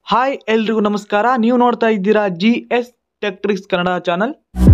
Hi ಎಲ್ರಿಗೂ ನಮಸ್ಕಾರ. ನೀವು ನೋಡ್ತಾ ಇದ್ದೀರಾ GS tech tricks Kannada channel.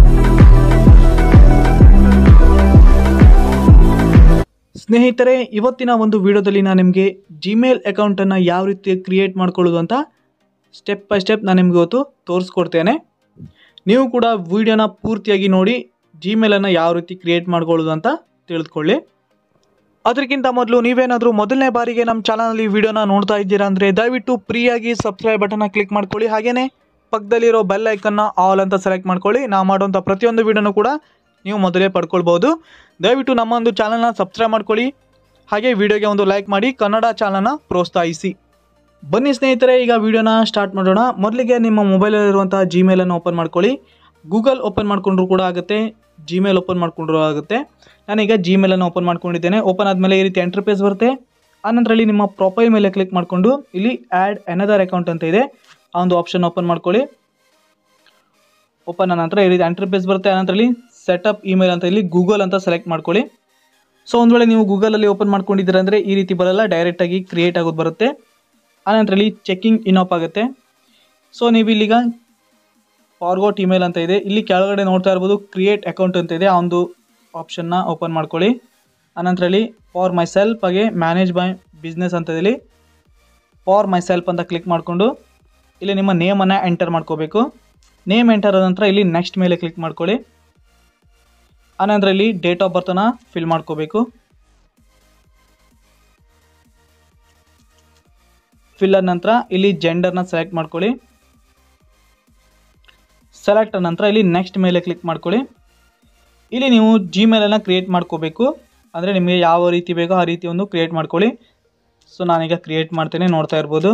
ಸ್ನೇಹಿತರೆ, ಇವತ್ತಿನ ಒಂದು ವಿಡಿಯೋದಲ್ಲಿ ನಾನು ನಿಮಗೆ ಜಿಮೇಲ್ ಅಕೌಂಟನ್ನು ಯಾವ ರೀತಿ ಕ್ರಿಯೇಟ್ ಮಾಡ್ಕೊಳ್ಳೋದು ಅಂತ ಸ್ಟೆಪ್ ಬೈ ಸ್ಟೆಪ್ ನಾನು ನಿಮಗೆ ಇವತ್ತು ತೋರಿಸ್ಕೊಡ್ತೇನೆ. ನೀವು ಕೂಡ ವಿಡಿಯೋನ ಪೂರ್ತಿಯಾಗಿ ನೋಡಿ ಜಿಮೇಲನ್ನು ಯಾವ ರೀತಿ ಕ್ರಿಯೇಟ್ ಮಾಡ್ಕೊಳ್ಳೋದು ಅಂತ ತಿಳಿದುಕೊಳ್ಳಿ. ಅದಕ್ಕಿಂತ ಮೊದಲು ನೀವೇನಾದರೂ ಮೊದಲನೇ ಬಾರಿಗೆ ನಮ್ಮ ಚಾನಲಲ್ಲಿ ವಿಡಿಯೋನ ನೋಡ್ತಾ ಇದ್ದೀರಾ ಅಂದರೆ ದಯವಿಟ್ಟು ಫ್ರೀಯಾಗಿ ಸಬ್ಸ್ಕ್ರೈಬ್ ಬಟನ್ನ ಕ್ಲಿಕ್ ಮಾಡ್ಕೊಳ್ಳಿ. ಹಾಗೆಯೇ ಪಕ್ಕದಲ್ಲಿರೋ ಬೆಲ್ ಐಕನ್ನ ಆಲ್ ಅಂತ ಸೆಲೆಕ್ಟ್ ಮಾಡ್ಕೊಳ್ಳಿ. ನಾವು ಮಾಡುವಂಥ ಪ್ರತಿಯೊಂದು ವಿಡಿಯೋನೂ ಕೂಡ ನೀವು ಮೊದಲೇ ಪಡ್ಕೊಳ್ಬೋದು. ದಯವಿಟ್ಟು ನಮ್ಮ ಒಂದು ಚಾನಲ್ನ ಸಬ್ಸ್ಕ್ರೈಬ್ ಮಾಡ್ಕೊಳ್ಳಿ. ಹಾಗೆ ವಿಡಿಯೋಗೆ ಒಂದು ಲೈಕ್ ಮಾಡಿ ಕನ್ನಡ ಚಾನಲ್ನ ಪ್ರೋತ್ಸಾಹಿಸಿ. ಬನ್ನಿ ಸ್ನೇಹಿತರೆ, ಈಗ ವಿಡಿಯೋನ ಸ್ಟಾರ್ಟ್ ಮಾಡೋಣ. ಮೊದಲಿಗೆ ನಿಮ್ಮ ಮೊಬೈಲಲ್ಲಿರುವಂಥ ಜಿಮೇಲನ್ನು ಓಪನ್ ಮಾಡ್ಕೊಳ್ಳಿ. ಗೂಗಲ್ ಓಪನ್ ಮಾಡಿಕೊಂಡ್ರೂ ಕೂಡ ಆಗುತ್ತೆ, ಜಿಮೇಲ್ ಓಪನ್ ಮಾಡಿಕೊಂಡ್ರೂ ಆಗುತ್ತೆ. ನಾನೀಗ ಜಿಮೇಲನ್ನು ಓಪನ್ ಮಾಡ್ಕೊಂಡಿದ್ದೇನೆ. ಓಪನ್ ಆದಮೇಲೆ ಈ ರೀತಿ ಇಂಟರ್ಫೇಸ್ ಬರುತ್ತೆ. ಆನಂತರಲ್ಲಿ ನಿಮ್ಮ ಪ್ರೊಫೈಲ್ ಮೇಲೆ ಕ್ಲಿಕ್ ಮಾಡಿಕೊಂಡು ಇಲ್ಲಿ ಆ್ಯಡ್ ಅನದರ್ ಅಕೌಂಟ್ ಅಂತ ಇದೆ, ಆ ಒಂದು ಆಪ್ಷನ್ ಓಪನ್ ಮಾಡ್ಕೊಳ್ಳಿ. ಓಪನ್ ಆದ ನಂತರ ಈ ರೀತಿ ಇಂಟರ್ಫೇಸ್ ಬರುತ್ತೆ. ಆನಂತರಲ್ಲಿ ಸೆಟಪ್ ಇಮೇಲ್ ಅಂತ ಇಲ್ಲಿ ಗೂಗಲ್ ಅಂತ ಸೆಲೆಕ್ಟ್ ಮಾಡ್ಕೊಳ್ಳಿ. ಸೊ ಒಂದು ವೇಳೆ ನೀವು ಗೂಗಲಲ್ಲಿ ಓಪನ್ ಮಾಡ್ಕೊಂಡಿದ್ದೀರ ಅಂದರೆ ಈ ರೀತಿ ಬರಲ್ಲ, ಡೈರೆಕ್ಟಾಗಿ ಕ್ರಿಯೇಟ್ ಆಗೋದು ಬರುತ್ತೆ. ಆನಂತರಲ್ಲಿ ಚೆಕಿಂಗ್ ಇನ್ ಆಪ್ ಆಗುತ್ತೆ. ಸೊ ನೀವು ಇಲ್ಲಿಗ ಫಾರ್ಗೋಟ್ ಇಮೇಲ್ ಅಂತ ಇದೆ, ಇಲ್ಲಿ ಕೆಳಗಡೆ ನೋಡ್ತಾ ಇರ್ಬೋದು ಕ್ರಿಯೇಟ್ ಅಕೌಂಟ್ ಅಂತ ಇದೆ, ಆ ಒಂದು ಆಪ್ಷನ್ನ ಓಪನ್ ಮಾಡ್ಕೊಳ್ಳಿ. ಆನಂತರಲ್ಲಿ ಫಾರ್ ಮೈ ಸೆಲ್ಫ್ ಹಾಗೆ ಮ್ಯಾನೇಜ್ ಮೈ ಬಿಸ್ನೆಸ್ ಅಂತ ಇಲ್ಲಿ ಫಾರ್ ಮೈ ಸೆಲ್ಫ್ ಅಂತ ಕ್ಲಿಕ್ ಮಾಡಿಕೊಂಡು ಇಲ್ಲಿ ನಿಮ್ಮ ನೇಮನ್ನು ಎಂಟರ್ ಮಾಡ್ಕೋಬೇಕು. ನೇಮ್ ಎಂಟರ್ ಆದ ನಂತರ ಇಲ್ಲಿ ನೆಕ್ಸ್ಟ್ ಮೇಲೆ ಕ್ಲಿಕ್ ಮಾಡ್ಕೊಳ್ಳಿ. ಆನಂತರ ಇಲ್ಲಿ ಡೇಟ್ ಆಫ್ ಬರ್ತನ್ನು ಫಿಲ್ ಮಾಡ್ಕೋಬೇಕು. ಫಿಲ್ ಆದ ನಂತರ ಇಲ್ಲಿ ಜೆಂಡರ್ನ ಸೆಲೆಕ್ಟ್ ಮಾಡ್ಕೊಳ್ಳಿ. ಸೆಲೆಕ್ಟ್ ಆದ ನಂತರ ಇಲ್ಲಿ ನೆಕ್ಸ್ಟ್ ಮೇಲೆ ಕ್ಲಿಕ್ ಮಾಡ್ಕೊಳ್ಳಿ. ಇಲ್ಲಿ ನೀವು ಜಿಮೇಲನ್ನು ಕ್ರಿಯೇಟ್ ಮಾಡ್ಕೋಬೇಕು, ಅಂದರೆ ನಿಮಗೆ ಯಾವ ರೀತಿ ಬೇಕೋ ಆ ರೀತಿ ಒಂದು ಕ್ರಿಯೇಟ್ ಮಾಡ್ಕೊಳ್ಳಿ. ಸೊ ನಾನೀಗ ಕ್ರಿಯೇಟ್ ಮಾಡ್ತೇನೆ, ನೋಡ್ತಾ ಇರ್ಬೋದು.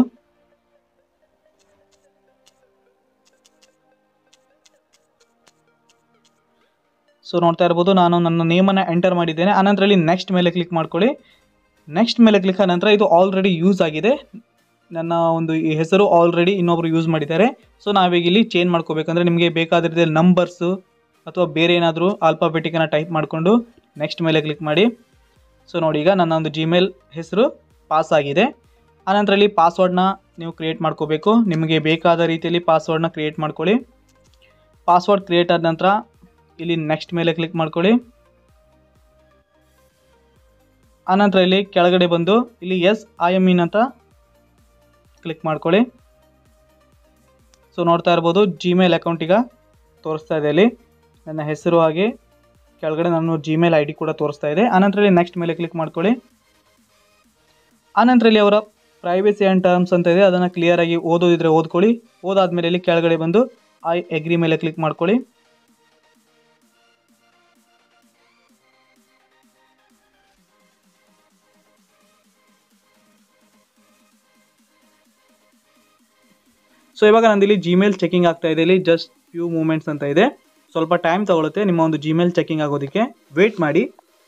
ಸೊ ನೋಡ್ತಾ ಇರ್ಬೋದು, ನಾನು ನನ್ನ ನೇಮನ್ನು ಎಂಟರ್ ಮಾಡಿದ್ದೇನೆ. ಆನಂತರಲ್ಲಿ ನೆಕ್ಸ್ಟ್ ಮೇಲೆ ಕ್ಲಿಕ್ ಮಾಡ್ಕೊಳ್ಳಿ. ನೆಕ್ಸ್ಟ್ ಮೇಲೆ ಕ್ಲಿಕ್ ಆದ ನಂತರ ಇದು ಆಲ್ರೆಡಿ ಯೂಸ್ ಆಗಿದೆ, ನನ್ನ ಒಂದು ಈ ಹೆಸರು ಆಲ್ರೆಡಿ ಇನ್ನೊಬ್ರು ಯೂಸ್ ಮಾಡಿದ್ದಾರೆ. ಸೊ ನಾವೀಗ ಇಲ್ಲಿ ಚೇಂಜ್ ಮಾಡ್ಕೋಬೇಕಂದ್ರೆ ನಿಮಗೆ ಬೇಕಾದ ನಂಬರ್ಸು ಅಥವಾ ಬೇರೆ ಏನಾದರೂ ಆಲ್ಫಾಬೆಟಿಕನ್ನು ಟೈಪ್ ಮಾಡಿಕೊಂಡು ನೆಕ್ಸ್ಟ್ ಮೇಲೆ ಕ್ಲಿಕ್ ಮಾಡಿ. ಸೊ ನೋಡಿ, ಈಗ ನನ್ನ ಒಂದು ಜಿಮೇಲ್ ಹೆಸರು ಪಾಸ್ ಆಗಿದೆ. ಆನಂತರಲ್ಲಿ ಪಾಸ್ವರ್ಡ್ನ ನೀವು ಕ್ರಿಯೇಟ್ ಮಾಡ್ಕೋಬೇಕು. ನಿಮಗೆ ಬೇಕಾದ ರೀತಿಯಲ್ಲಿ ಪಾಸ್ವರ್ಡ್ನ ಕ್ರಿಯೇಟ್ ಮಾಡ್ಕೊಳ್ಳಿ. ಪಾಸ್ವರ್ಡ್ ಕ್ರಿಯೇಟ್ ಆದ ನಂತರ ಇಲ್ಲಿ ನೆಕ್ಸ್ಟ್ ಮೇಲೆ ಕ್ಲಿಕ್ ಮಾಡ್ಕೊಳ್ಳಿ. ಆನಂತರ ಇಲ್ಲಿ ಕೆಳಗಡೆ ಬಂದು ಇಲ್ಲಿ ಎಸ್ ಐ ಎಮ್ ಇನ್ ಅಂತ ಕ್ಲಿಕ್ ಮಾಡ್ಕೊಳ್ಳಿ. ಸೊ ನೋಡ್ತಾ ಇರ್ಬೋದು, ಜಿಮೇಲ್ ಅಕೌಂಟ್ ಈಗ ತೋರಿಸ್ತಾ ಇದೆ. ಇಲ್ಲಿ ನನ್ನ ಹೆಸರು ಹಾಗೆ ಕೆಳಗಡೆ ನಾನು ಜಿಮೇಲ್ ID ಕೂಡ ತೋರಿಸ್ತಾ ಇದೆ. ಆನಂತರಲ್ಲಿ ನೆಕ್ಸ್ಟ್ ಮೇಲೆ ಕ್ಲಿಕ್ ಮಾಡ್ಕೊಳ್ಳಿ. ಆನಂತರಲ್ಲಿ ಅವರ ಪ್ರೈವೇಸಿ ಆ್ಯಂಡ್ ಟರ್ಮ್ಸ್ ಅಂತ ಇದೆ, ಅದನ್ನು ಕ್ಲಿಯರಾಗಿ ಓದೋದಿದ್ರೆ ಓದ್ಕೊಳ್ಳಿ. ಓದಾದ್ಮೇಲೆ ಇಲ್ಲಿ ಕೆಳಗಡೆ ಬಂದು ಐ ಅಗ್ರಿ ಮೇಲೆ ಕ್ಲಿಕ್ ಮಾಡ್ಕೊಳ್ಳಿ. ಸೊ ಇವಾಗ ನಂದಿಲ್ಲಿ ಜಿಮೇಲ್ ಚೆಕಿಂಗ್ ಆಗ್ತಾ ಇದೆ. ಇಲ್ಲಿ ಜಸ್ಟ್ ಫ್ಯೂ ಮೂಮೆಂಟ್ಸ್ ಅಂತ ಇದೆ, ಸ್ವಲ್ಪ ಟೈಮ್ ತಗೊಳುತ್ತೆ ನಿಮ್ಮ ಒಂದು ಜಿಮೇಲ್ ಚೆಕಿಂಗ್ ಆಗೋದಕ್ಕೆ. ವೇಟ್ ಮಾಡಿ.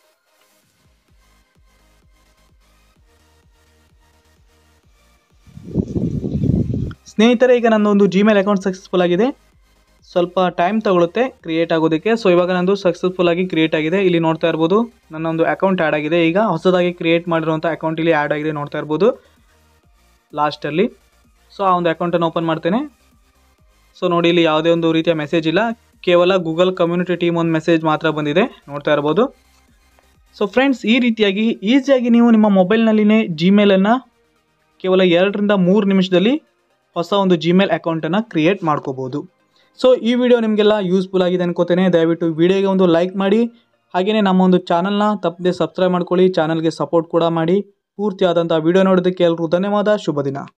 ಸ್ನೇಹಿತರೆ, ಈಗ ನನ್ನ ಒಂದು ಜಿಮೇಲ್ ಅಕೌಂಟ್ ಸಕ್ಸಸ್ಫುಲ್ ಆಗಿದೆ. ಸ್ವಲ್ಪ ಟೈಮ್ ತಗೊಳುತ್ತೆ ಕ್ರಿಯೇಟ್ ಆಗೋದಕ್ಕೆ. ಸೊ ಇವಾಗ ನಂದು ಸಕ್ಸಸ್ಫುಲ್ ಆಗಿ ಕ್ರಿಯೇಟ್ ಆಗಿದೆ. ಇಲ್ಲಿ ನೋಡ್ತಾ ಇರ್ಬೋದು ನನ್ನ ಒಂದು ಅಕೌಂಟ್ ಆ್ಯಡ್ ಆಗಿದೆ. ಈಗ ಹೊಸದಾಗಿ ಕ್ರಿಯೇಟ್ ಮಾಡಿರುವಂಥ ಅಕೌಂಟ್ ಇಲ್ಲಿ ಆ್ಯಡ್ ಆಗಿದೆ, ನೋಡ್ತಾ ಇರ್ಬೋದು ಲಾಸ್ಟಲ್ಲಿ. ಸೊ ಆ ಒಂದು ಅಕೌಂಟನ್ನು ಓಪನ್ ಮಾಡ್ತೇನೆ. ಸೊ ನೋಡಿ, ಇಲ್ಲಿ ಯಾವುದೇ ಒಂದು ರೀತಿಯ ಮೆಸೇಜ್ ಇಲ್ಲ, ಕೇವಲ ಗೂಗಲ್ ಕಮ್ಯುನಿಟಿ ಟೀಮ್ ಒಂದು ಮೆಸೇಜ್ ಮಾತ್ರ ಬಂದಿದೆ, ನೋಡ್ತಾ ಇರ್ಬೋದು. ಸೊ ಫ್ರೆಂಡ್ಸ್, ಈ ರೀತಿಯಾಗಿ ಈಸಿಯಾಗಿ ನೀವು ನಿಮ್ಮ ಮೊಬೈಲ್ನಲ್ಲಿನೇ ಜಿಮೇಲನ್ನು ಕೇವಲ 2 ರಿಂದ 3 ನಿಮಿಷದಲ್ಲಿ ಹೊಸ ಒಂದು ಜಿಮೇಲ್ ಅಕೌಂಟನ್ನು ಕ್ರಿಯೇಟ್ ಮಾಡ್ಕೋಬೋದು. ಸೊ ಈ ವಿಡಿಯೋ ನಿಮಗೆಲ್ಲ ಯೂಸ್ಫುಲ್ ಆಗಿದೆ ಅನ್ಕೋತೇನೆ. ದಯವಿಟ್ಟು ವಿಡಿಯೋಗೆ ಒಂದು ಲೈಕ್ ಮಾಡಿ, ಹಾಗೆಯೇ ನಮ್ಮ ಒಂದು ಚಾನಲ್ನ ತಪ್ಪದೆ ಸಬ್ಸ್ಕ್ರೈಬ್ ಮಾಡ್ಕೊಳ್ಳಿ. ಚಾನಲ್ಗೆ ಸಪೋರ್ಟ್ ಕೂಡ ಮಾಡಿ. ಪೂರ್ತಿಯಾದಂಥ ವಿಡಿಯೋ ನೋಡೋದಕ್ಕೆ ಎಲ್ಲರೂ ಧನ್ಯವಾದ. ಶುಭ ದಿನ.